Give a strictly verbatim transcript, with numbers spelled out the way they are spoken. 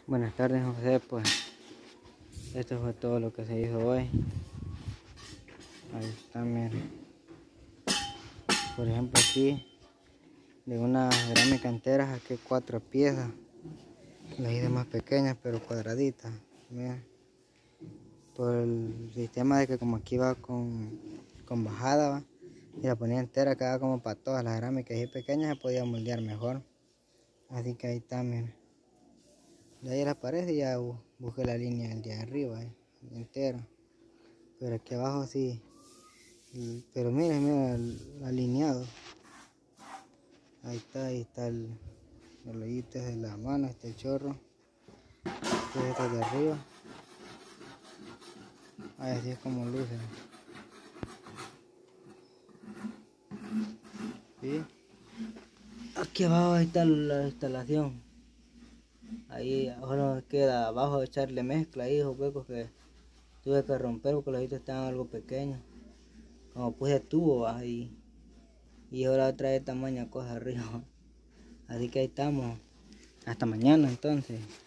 Buenas tardes, José. Pues esto fue todo lo que se hizo hoy. Ahí está, miren. Por ejemplo, aquí de una cerámica entera saqué cuatro piezas. Las hice más pequeñas pero cuadraditas. Miren. Por el sistema de que como aquí va con, con bajada, ¿va? Y la ponía entera, quedaba como para todas las cerámicas, y pequeñas se podía moldear mejor. Así que ahí está, miren. De ahí las paredes y ya busqué la línea del de arriba, eh, entera. Pero aquí abajo sí. Pero miren, miren, el alineado. Ahí está, ahí está el, el hoyito de la mano, este el chorro. Este está de arriba. Ahí así es como luce. ¿Sí? Aquí abajo está la instalación. Ahí ahora queda abajo echarle mezcla ahí, esos huecos que tuve que romper porque los hoyitos estaban algo pequeños. Como puse tubo ahí. Y ahora trae tamaña cosa arriba. Así que ahí estamos. Hasta mañana entonces.